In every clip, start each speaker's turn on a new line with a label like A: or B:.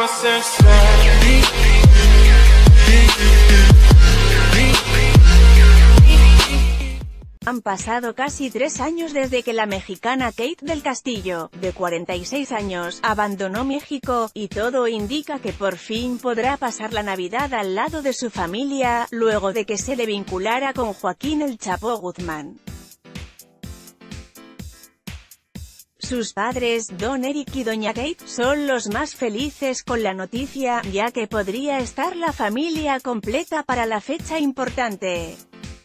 A: Han pasado casi 3 años desde que la mexicana Kate del Castillo, de 46 años, abandonó México, y todo indica que por fin podrá pasar la Navidad al lado de su familia, luego de que se le vinculara con Joaquín El Chapo Guzmán. Sus padres, don Eric y doña Kate, son los más felices con la noticia, ya que podría estar la familia completa para la fecha importante.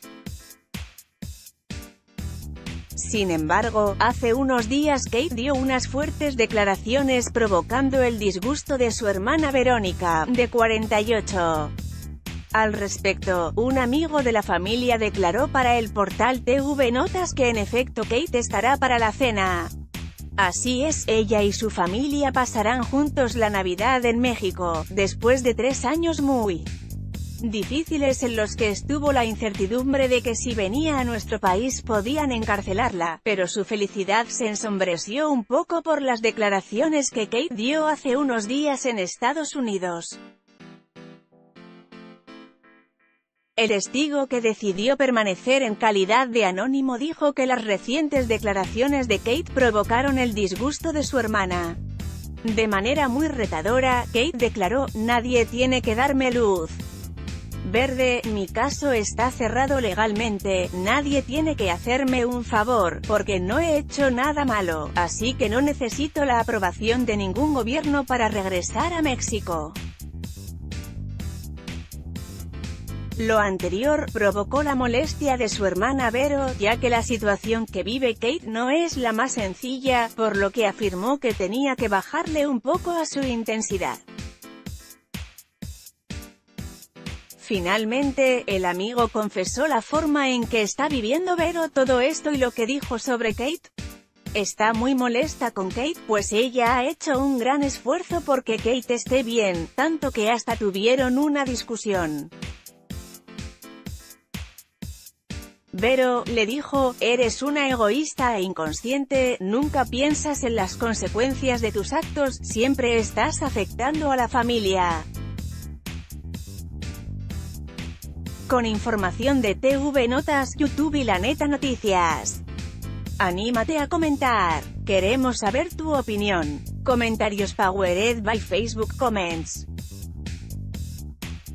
A: Sin embargo, hace unos días Kate dio unas fuertes declaraciones provocando el disgusto de su hermana Verónica, de 48. Al respecto, un amigo de la familia declaró para el portal TV Notas que en efecto Kate estará para la cena. Así es, ella y su familia pasarán juntos la Navidad en México, después de 3 años muy difíciles en los que estuvo la incertidumbre de que si venía a nuestro país podían encarcelarla, pero su felicidad se ensombreció un poco por las declaraciones que Kate dio hace unos días en Estados Unidos. El testigo, que decidió permanecer en calidad de anónimo, dijo que las recientes declaraciones de Kate provocaron el disgusto de su hermana. De manera muy retadora, Kate declaró: "Nadie tiene que darme luz verde, mi caso está cerrado legalmente, nadie tiene que hacerme un favor, porque no he hecho nada malo, así que no necesito la aprobación de ningún gobierno para regresar a México". Lo anterior provocó la molestia de su hermana Vero, ya que la situación que vive Kate no es la más sencilla, por lo que afirmó que tenía que bajarle un poco a su intensidad. Finalmente, el amigo confesó la forma en que está viviendo Vero todo esto y lo que dijo sobre Kate. Está muy molesta con Kate, pues ella ha hecho un gran esfuerzo porque Kate esté bien, tanto que hasta tuvieron una discusión. Vero le dijo: "Eres una egoísta e inconsciente, nunca piensas en las consecuencias de tus actos, siempre estás afectando a la familia". Con información de TV Notas, YouTube y La Neta Noticias. Anímate a comentar. Queremos saber tu opinión. Comentarios powered by Facebook Comments.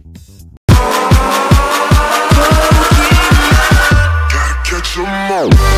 B: Catch 'em all.